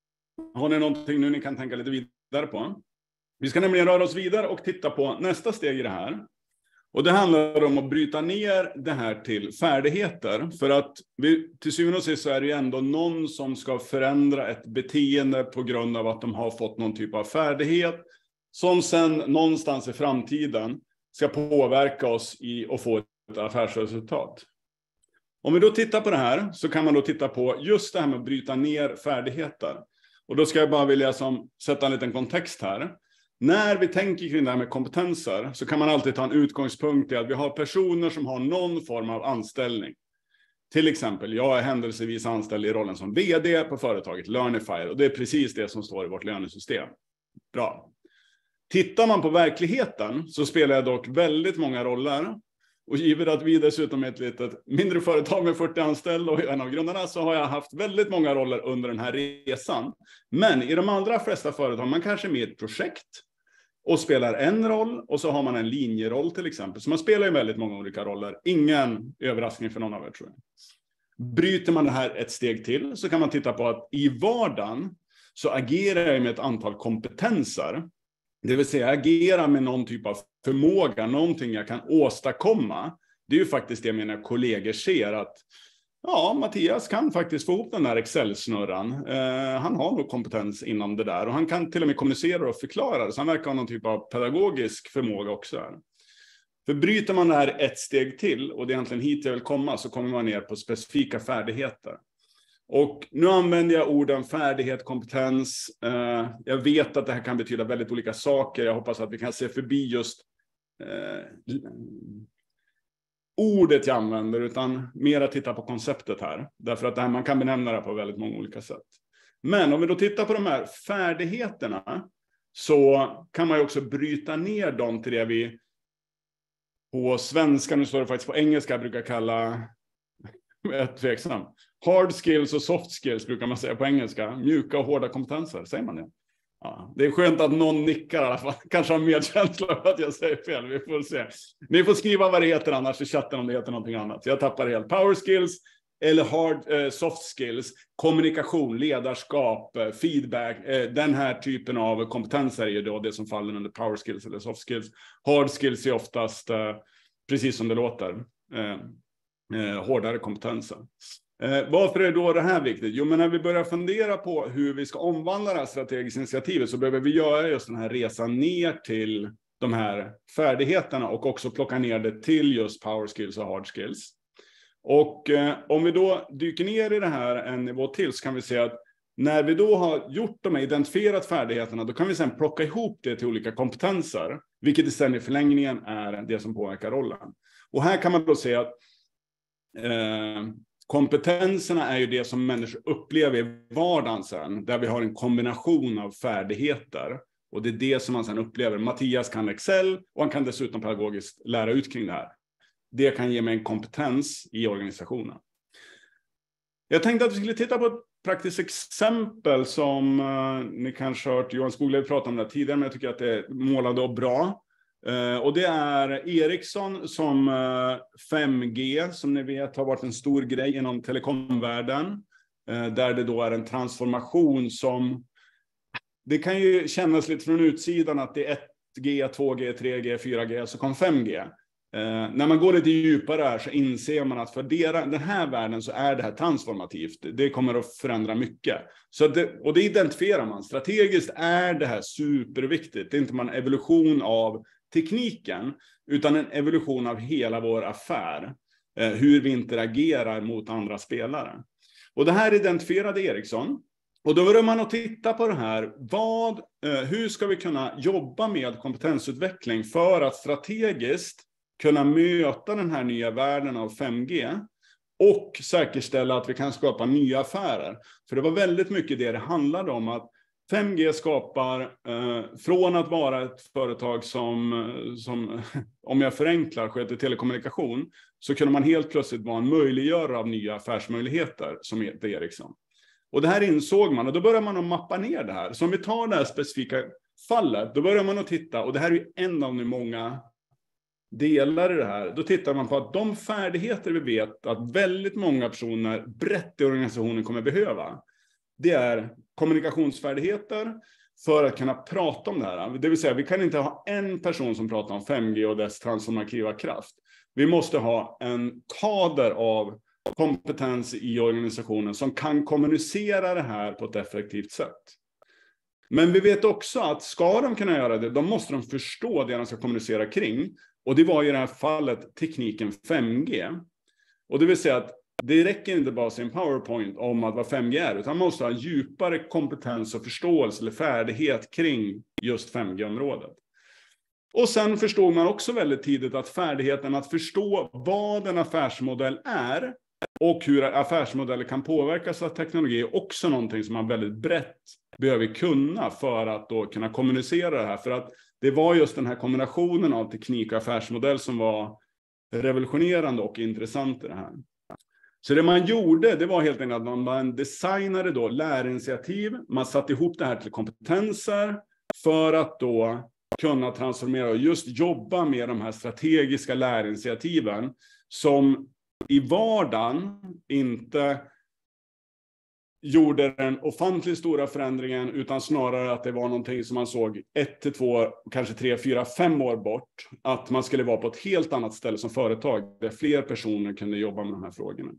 har ni någonting nu ni kan tänka lite vidare på. Vi ska nämligen röra oss vidare och titta på nästa steg i det här. Och det handlar om att bryta ner det här till färdigheter. För att vi, till syvende och sist så är det ju ändå någon som ska förändra ett beteende på grund av att de har fått någon typ av färdighet. Som sen någonstans i framtiden ska påverka oss i att få ett affärsresultat. Om vi då tittar på det här så kan man då titta på just det här med att bryta ner färdigheter. Och då ska jag bara vilja som, sätta en liten kontext här. När vi tänker kring det här med kompetenser så kan man alltid ta en utgångspunkt i att vi har personer som har någon form av anställning. Till exempel, jag är händelsevis anställd i rollen som vd på företaget Learnify och det är precis det som står i vårt lönesystem. Bra. Tittar man på verkligheten så spelar jag dock väldigt många roller. Och givet att vi dessutom är ett litet mindre företag med fyrtio anställda och en av grundarna så har jag haft väldigt många roller under den här resan. Men i de allra flesta företag man kanske är med i ett projekt och spelar en roll och så har man en linjeroll till exempel. Så man spelar ju väldigt många olika roller. Ingen överraskning för någon av er tror jag. Bryter man det här ett steg till så kan man titta på att i vardagen så agerar jag med ett antal kompetenser. Det vill säga agera med någon typ av förmåga, någonting jag kan åstadkomma. Det är ju faktiskt det mina kollegor ser att ja, Mattias kan faktiskt få ihop den där Excel-snurran. Eh, han har nog kompetens inom det där och han kan till och med kommunicera och förklara det. Så han verkar ha någon typ av pedagogisk förmåga också här. För bryter man det här ett steg till och det är egentligen hit jag vill komma så kommer man ner på specifika färdigheter. Och nu använder jag orden färdighet, kompetens. Eh, jag vet att det här kan betyda väldigt olika saker. Jag hoppas att vi kan se förbi just eh, ordet jag använder utan mer att titta på konceptet här. Därför att det här, man kan benämna det på väldigt många olika sätt. Men om vi då tittar på de här färdigheterna så kan man ju också bryta ner dem till det vi på svenska, nu står det faktiskt på engelska, jag brukar kalla ett tveksam. Hard skills och soft skills brukar man säga på engelska. Mjuka och hårda kompetenser, säger man det? Ja, det är skönt att någon nickar i alla fall. Kanske har medkänsla av att jag säger fel. Vi får se. Ni får skriva vad det heter annars i chatten om det heter någonting annat. Jag tappar helt. Power skills eller hard, eh, soft skills. Kommunikation, ledarskap, eh, feedback. Eh, den här typen av kompetenser är ju då det som faller under power skills eller soft skills. Hard skills är oftast, eh, precis som det låter, eh, eh, hårdare kompetenser. Eh, varför är då det här viktigt? Jo, men när vi börjar fundera på hur vi ska omvandla det här strategiska initiativet så behöver vi göra just den här resan ner till de här färdigheterna och också plocka ner det till just power skills och hard skills. Och eh, om vi då dyker ner i det här en nivå till så kan vi se att när vi då har gjort de här identifierat färdigheterna då kan vi sedan plocka ihop det till olika kompetenser, vilket sen i förlängningen är det som påverkar rollen. Och här kan man då se att eh, kompetenserna är ju det som människor upplever i vardagen sen, där vi har en kombination av färdigheter. Och det är det som man sen upplever. Mattias kan Excel och han kan dessutom pedagogiskt lära ut kring det här. Det kan ge mig en kompetens i organisationen. Jag tänkte att vi skulle titta på ett praktiskt exempel som uh, ni kanske har hört Johan Skoglöf prata om det tidigare, men jag tycker att det är målande och bra. Uh, och det är Ericsson som uh, fem G, som ni vet har varit en stor grej inom telekomvärlden. Uh, där det då är en transformation som, det kan ju kännas lite från utsidan att det är ett G, två G, tre G, fyra G, så kom fem G. Uh, när man går lite djupare här så inser man att för dera, den här världen så är det här transformativt. Det kommer att förändra mycket. Så det, och det identifierar man. Strategiskt är det här superviktigt. Det är inte bara en evolution av tekniken utan en evolution av hela vår affär. Uh, hur vi interagerar mot andra spelare. Och det här identifierade Ericsson. Och då börjar man att titta på det här. Vad, eh, hur ska vi kunna jobba med kompetensutveckling för att strategiskt kunna möta den här nya världen av fem G och säkerställa att vi kan skapa nya affärer. För det var väldigt mycket det det handlade om, att fem G skapar, eh, från att vara ett företag som, som, om jag förenklar, sköter telekommunikation, så kunde man helt plötsligt vara en möjliggörare av nya affärsmöjligheter som heter Ericsson. Och det här insåg man, och då börjar man att mappa ner det här. Så om vi tar det här specifika fallet, då börjar man att titta, och det här är ju en av de många delar i det här. Då tittar man på att de färdigheter vi vet att väldigt många personer brett i organisationen kommer behöva, det är kommunikationsfärdigheter för att kunna prata om det här. Det vill säga, vi kan inte ha en person som pratar om fem G och dess transformativa kraft. Vi måste ha en kader av kompetens i organisationen som kan kommunicera det här på ett effektivt sätt. Men vi vet också att ska de kunna göra det, då måste de förstå det de ska kommunicera kring. Och det var i det här fallet tekniken fem G. Och det vill säga att det räcker inte bara sin PowerPoint om att vad fem G är, utan man måste ha djupare kompetens och förståelse eller färdighet kring just fem G-området. Och sen förstod man också väldigt tidigt att färdigheten att förstå vad en affärsmodell är och hur affärsmodeller kan påverkas av teknologi är också någonting som man väldigt brett behöver kunna för att då kunna kommunicera det här. För att det var just den här kombinationen av teknik och affärsmodell som var revolutionerande och intressant i det här. Så det man gjorde, det var helt enkelt att man designade då lärinitiativ. Man satte ihop det här till kompetenser för att då kunna transformera och just jobba med de här strategiska lärinitiativen som i vardagen inte gjorde den ofantligt stora förändringen, utan snarare att det var någonting som man såg ett till två, kanske tre, fyra, fem år bort. Att man skulle vara på ett helt annat ställe som företag där fler personer kunde jobba med de här frågorna.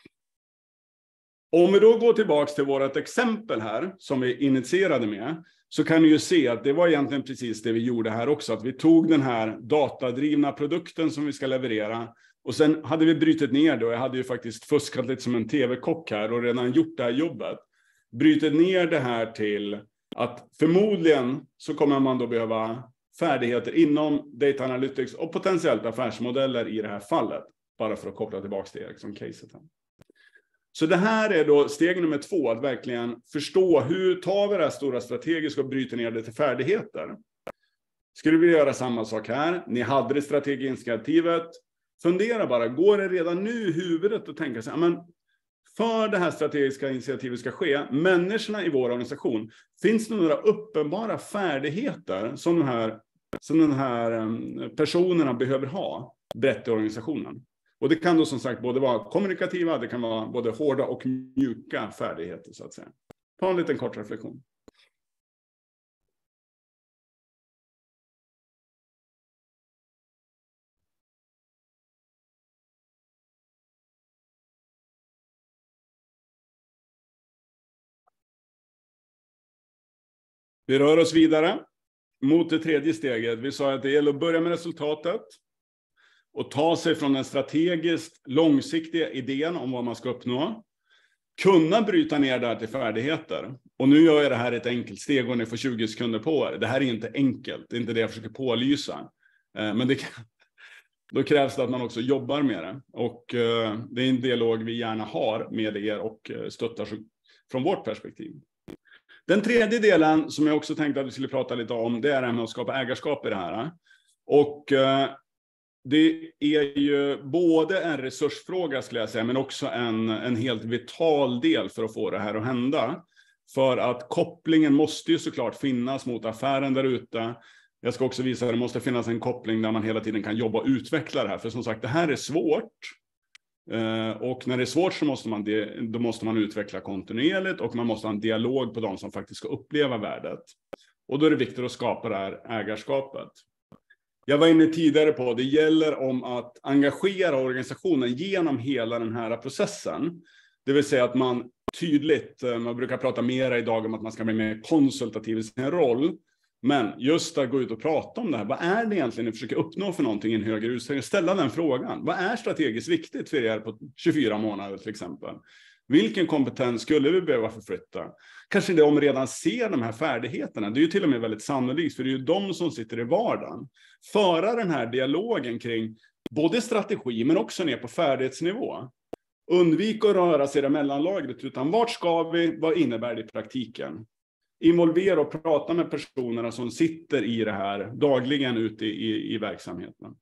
Om vi då går tillbaka till vårt exempel här som vi initierade med, så kan ni ju se att det var egentligen precis det vi gjorde här också. Att vi tog den här datadrivna produkten som vi ska leverera och sen hade vi brytit ner det, och jag hade ju faktiskt fuskat lite som en tv-kock här och redan gjort det här jobbet. Brytit ner det här till att förmodligen så kommer man då behöva färdigheter inom data analytics och potentiellt affärsmodeller i det här fallet. Bara för att koppla tillbaka till Ericsson-caset. Så det här är då steg nummer två, att verkligen förstå hur tar vi det här stora strategiska och bryter ner det till färdigheter. Skulle vi göra samma sak här? Ni hade det strategiska initiativet. Fundera bara, går det redan nu i huvudet att tänka sig, men för det här strategiska initiativet ska ske, människorna i vår organisation, finns det några uppenbara färdigheter som de här, som de här personerna behöver ha brett i organisationen? Och det kan då som sagt både vara kommunikativa, det kan vara både hårda och mjuka färdigheter så att säga. Ta en liten kort reflektion. Vi rör oss vidare mot det tredje steget. Vi sa att det gäller att börja med resultatet och ta sig från den strategiskt långsiktiga idén om vad man ska uppnå. Kunna bryta ner det här till färdigheter. Och nu gör jag det här ett enkelt steg och ni får tjugo sekunder på er. Det här är inte enkelt, det är inte det jag försöker pålysa. Men det kan, då krävs det att man också jobbar med det. Och det är en dialog vi gärna har med er och stöttar från vårt perspektiv. Den tredje delen som jag också tänkte att vi skulle prata lite om, det är det här med att skapa ägarskap i det här. Och eh, det är ju både en resursfråga skulle jag säga, men också en, en helt vital del för att få det här att hända. För att kopplingen måste ju såklart finnas mot affären där ute. Jag ska också visa att det måste finnas en koppling där man hela tiden kan jobba och utveckla det här. För som sagt, det här är svårt. Och när det är svårt så måste man, då måste man utveckla kontinuerligt och man måste ha en dialog på de som faktiskt ska uppleva värdet. Och då är det viktigt att skapa det här ägarskapet. Jag var inne tidigare på, det gäller om att engagera organisationen genom hela den här processen. Det vill säga att man tydligt, man brukar prata mer idag om att man ska bli mer konsultativ i sin roll. Men just att gå ut och prata om det här, vad är det egentligen ni försöker uppnå för någonting i en högre utsträckning? Ställa den frågan. Vad är strategiskt viktigt för er på tjugofyra månader till exempel? Vilken kompetens skulle vi behöva förflytta? Kanske de redan ser de här färdigheterna. Det är ju till och med väldigt sannolikt, för det är ju de som sitter i vardagen. Föra den här dialogen kring både strategi men också ner på färdighetsnivå. Undvik att röra sig i det mellanlagret, utan vart ska vi, vad innebär det i praktiken? Involvera och prata med personerna som sitter i det här dagligen ute i, i, i verksamheten.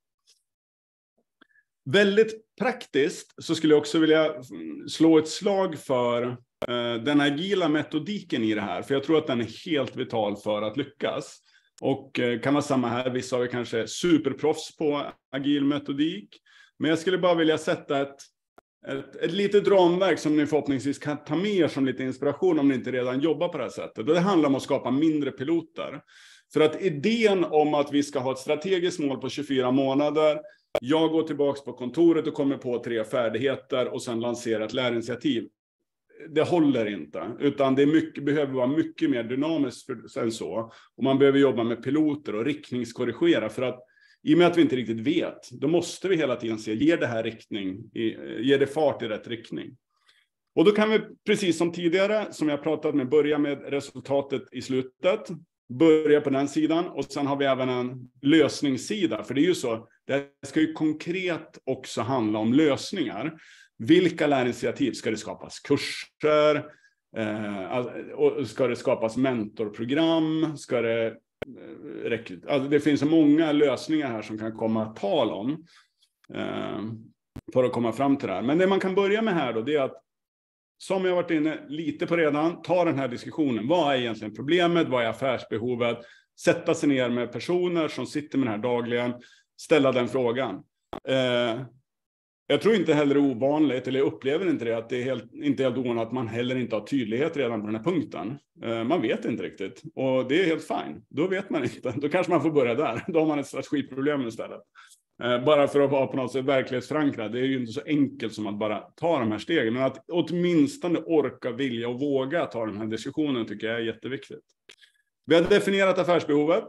Väldigt praktiskt så skulle jag också vilja slå ett slag för eh, den agila metodiken i det här. För jag tror att den är helt vital för att lyckas. Och eh, kan vara samma här, vissa har kanske superproffs på agil metodik. Men jag skulle bara vilja sätta ett, ett, ett litet ramverk som ni förhoppningsvis kan ta med er som lite inspiration om ni inte redan jobbar på det här sättet. Och det handlar om att skapa mindre piloter. För att idén om att vi ska ha ett strategiskt mål på tjugofyra månader, jag går tillbaka på kontoret och kommer på tre färdigheter och sen lanserar ett lärinitiativ. Det håller inte, utan det är mycket, behöver vara mycket mer dynamiskt än så. Och man behöver jobba med piloter och riktningskorrigera, för att i och med att vi inte riktigt vet, då måste vi hela tiden se, ger det här riktning, ger det fart i rätt riktning? Och då kan vi, precis som tidigare, som jag pratat med, börja med resultatet i slutet. Börja på den sidan, och sen har vi även en lösningssida. För det är ju så, det ska ju konkret också handla om lösningar. Vilka lärinitiativ ska det skapas? Kurser? Eh, och ska det skapas mentorprogram? Ska det eh, rekryt- alltså det finns så många lösningar här som kan komma att tala om eh, för att komma fram till det här. Men det man kan börja med här då, det är att, som jag varit inne lite på redan, ta den här diskussionen. Vad är egentligen problemet? Vad är affärsbehovet? Sätta sig ner med personer som sitter med det här dagligen. Ställa den frågan. Eh, jag tror inte heller det är ovanligt, eller jag upplever inte det, att det är helt, inte helt ovanligt att man heller inte har tydlighet redan på den här punkten. Eh, man vet inte riktigt. Och det är helt fine. Då vet man inte. Då kanske man får börja där. Då har man ett strategiproblem istället. Bara för att vara på något sätt verklighetsförankrad. Det är ju inte så enkelt som att bara ta de här stegen. Men att åtminstone orka, vilja och våga ta den här diskussionen tycker jag är jätteviktigt. Vi har definierat affärsbehovet.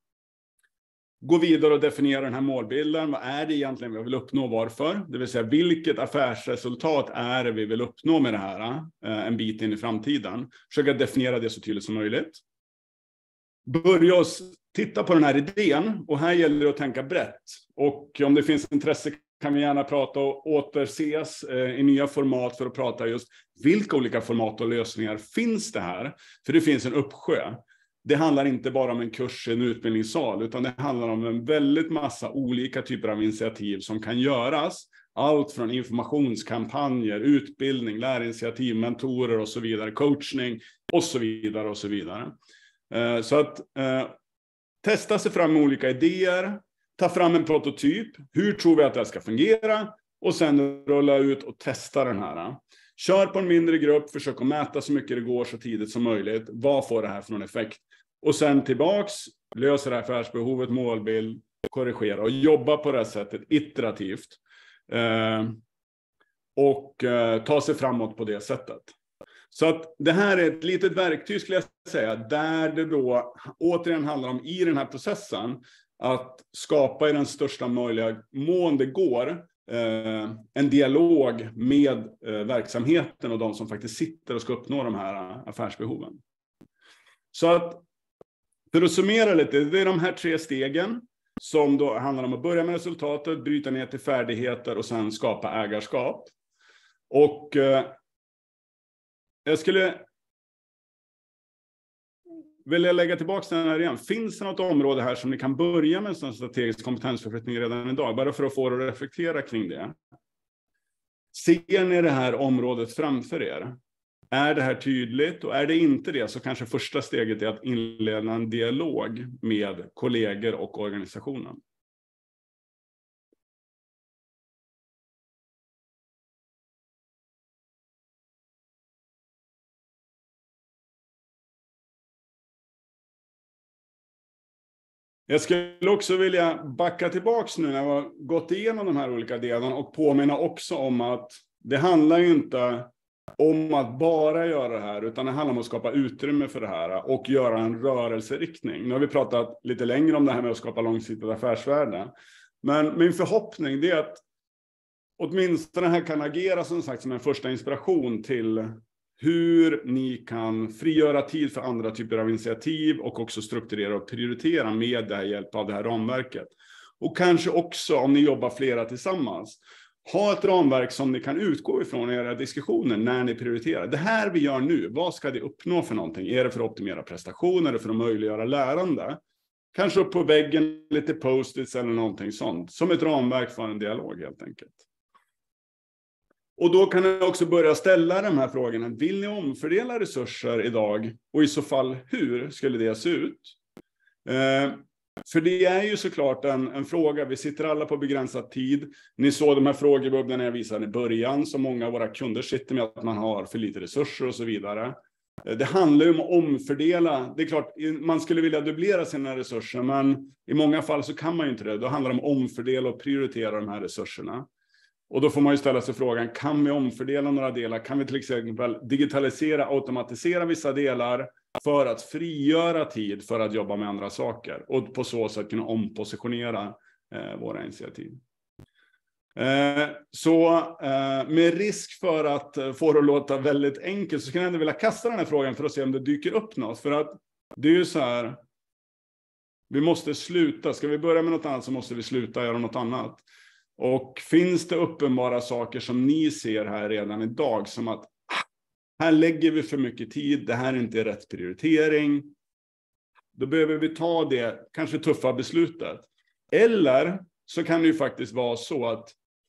Gå vidare och definiera den här målbilden. Vad är det egentligen vi vill uppnå, varför? Det vill säga, vilket affärsresultat är det vi vill uppnå med det här en bit in i framtiden. Försöka definiera det så tydligt som möjligt. Börja oss titta på den här idén, och här gäller det att tänka brett. Och om det finns intresse kan vi gärna prata och återses i nya format för att prata just vilka olika format och lösningar finns det här. För det finns en uppsjö. Det handlar inte bara om en kurs i en utbildningssal, utan det handlar om en väldigt massa olika typer av initiativ som kan göras. Allt från informationskampanjer, utbildning, lärinitiativ, mentorer och så vidare, coachning och så vidare och så vidare. Så att eh, testa sig fram med olika idéer, ta fram en prototyp, hur tror vi att det ska fungera, och sen rulla ut och testa den här. Kör på en mindre grupp, försök att mäta så mycket det går så tidigt som möjligt. Vad får det här för någon effekt? Och sen tillbaks, lösa det här affärsbehovet, målbild, korrigera och jobba på det här sättet iterativt. Eh, och eh, ta sig framåt på det sättet. Så att det här är ett litet verktyg, skulle jag säga, där det då återigen handlar om i den här processen att skapa i den största möjliga mån det går eh, en dialog med eh, verksamheten och de som faktiskt sitter och ska uppnå de här affärsbehoven. Så att för att summera lite, det är de här tre stegen som då handlar om att börja med resultatet, bryta ner till färdigheter och sen skapa ägarskap. Och eh, jag skulle vilja lägga tillbaka den här igen. Finns det något område här som ni kan börja med en strategisk kompetensförflyttning redan idag? Bara för att få er att reflektera kring det. Ser ni det här området framför er? Är det här tydligt? Och är det inte det, så kanske första steget är att inleda en dialog med kollegor och organisationen. Jag skulle också vilja backa tillbaka nu när jag har gått igenom de här olika delarna och påminna också om att det handlar ju inte om att bara göra det här, utan det handlar om att skapa utrymme för det här och göra en rörelseriktning. Nu har vi pratat lite längre om det här med att skapa långsiktigt affärsvärde. Men min förhoppning är att åtminstone här kan agera som sagt som en första inspiration till hur ni kan frigöra tid för andra typer av initiativ och också strukturera och prioritera med det här hjälp av det här ramverket. Och kanske också om ni jobbar flera tillsammans, ha ett ramverk som ni kan utgå ifrån i era diskussioner när ni prioriterar. Det här vi gör nu, vad ska det uppnå för någonting? Är det för att optimera prestationer, är det för att möjliggöra lärande? Kanske upp på väggen lite post-its eller någonting sånt. Som ett ramverk för en dialog helt enkelt. Och då kan ni också börja ställa de här frågorna. Vill ni omfördela resurser idag? Och i så fall, hur skulle det se ut? Eh, för det är ju såklart en, en fråga. Vi sitter alla på begränsad tid. Ni såg de här frågebubblorna jag visade i början. Så många av våra kunder sitter med att man har för lite resurser och så vidare. Det handlar ju om att omfördela. Det är klart, man skulle vilja dubblera sina resurser. Men i många fall så kan man ju inte det. Då handlar det om att omfördela och prioritera de här resurserna. Och då får man ju ställa sig frågan, kan vi omfördela några delar? Kan vi till exempel digitalisera, automatisera vissa delar för att frigöra tid för att jobba med andra saker? Och på så sätt kunna ompositionera eh, våra initiativ. Eh, så eh, med risk för att eh, få det att låta väldigt enkelt så skulle jag ändå vilja kasta den här frågan för att se om det dyker upp något. För att det är ju så här, vi måste sluta. Ska vi börja med något annat så måste vi sluta göra något annat. Och finns det uppenbara saker som ni ser här redan idag som att här lägger vi för mycket tid, det här är inte rätt prioritering. Då behöver vi ta det kanske tuffa beslutet. Eller så kan det ju faktiskt vara så att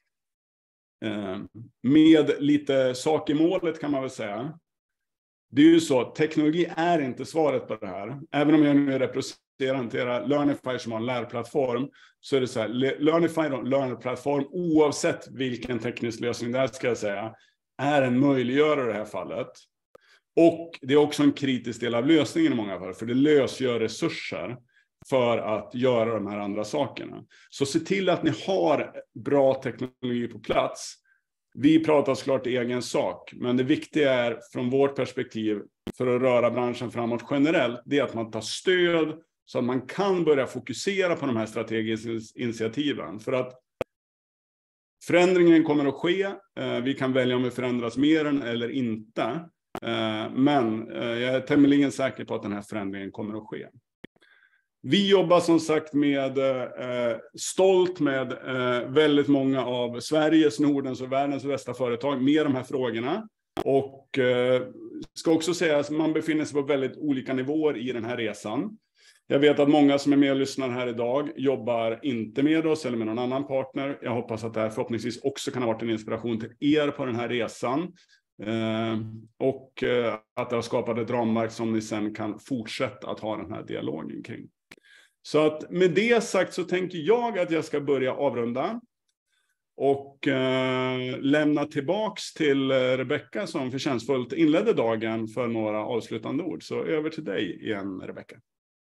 eh, med lite sak i målet kan man väl säga. Det är ju så att teknologi är inte svaret på det här. Även om jag nu representerar Learnify som har en lärplattform så är det så här, Learnify och Learnplattform oavsett vilken teknisk lösning det är ska jag säga är en möjliggörare i det här fallet. Och det är också en kritisk del av lösningen i många fall för det lösgör resurser för att göra de här andra sakerna. Så se till att ni har bra teknologi på plats. Vi pratar såklart egen sak, men det viktiga är från vårt perspektiv för att röra branschen framåt generellt, det är att man tar stöd så att man kan börja fokusera på de här strategiska initiativen. För att förändringen kommer att ske, vi kan välja om vi förändras mer än eller inte, men jag är tämligen säker på att den här förändringen kommer att ske. Vi jobbar som sagt med eh, stolt med eh, väldigt många av Sveriges, Nordens och världens bästa företag med de här frågorna. Och eh, ska också säga att man befinner sig på väldigt olika nivåer i den här resan. Jag vet att många som är med och lyssnar här idag jobbar inte med oss eller med någon annan partner. Jag hoppas att det här förhoppningsvis också kan ha varit en inspiration till er på den här resan. Eh, och eh, att det har skapat ett ramverk som ni sen kan fortsätta att ha den här dialogen kring. Så att med det sagt så tänker jag att jag ska börja avrunda och eh, lämna tillbaks till Rebecka som förtjänstfullt inledde dagen för några avslutande ord. Så över till dig igen, Rebecka.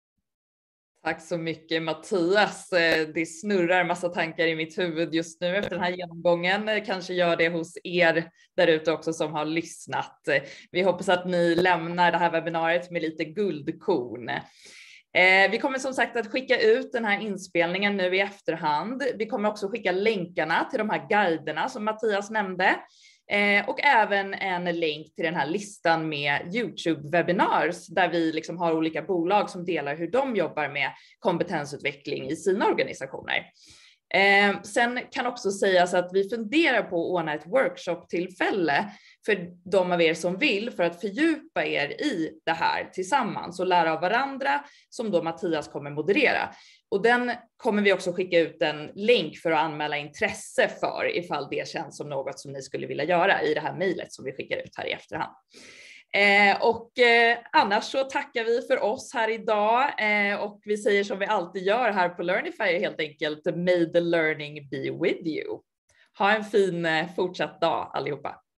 Tack så mycket Mattias. Det snurrar massa tankar i mitt huvud just nu efter den här genomgången. Kanske gör det hos er där ute också som har lyssnat. Vi hoppas att ni lämnar det här webbinariet med lite guldkorn. Eh, vi kommer som sagt att skicka ut den här inspelningen nu i efterhand. Vi kommer också skicka länkarna till de här guiderna som Mattias nämnde. Eh, och även en länk till den här listan med YouTube-webinars där vi liksom har olika bolag som delar hur de jobbar med kompetensutveckling i sina organisationer. Eh, sen kan också sägas att vi funderar på att ordna ett workshop-tillfälle för de av er som vill för att fördjupa er i det här tillsammans och lära av varandra som då Mattias kommer moderera. Och den kommer vi också skicka ut en länk för att anmäla intresse för ifall det känns som något som ni skulle vilja göra i det här mejlet som vi skickar ut här i efterhand. Eh, och eh, annars så tackar vi för oss här idag eh, och vi säger som vi alltid gör här på Learnify helt enkelt, may the learning be with you. Ha en fin eh, fortsatt dag allihopa.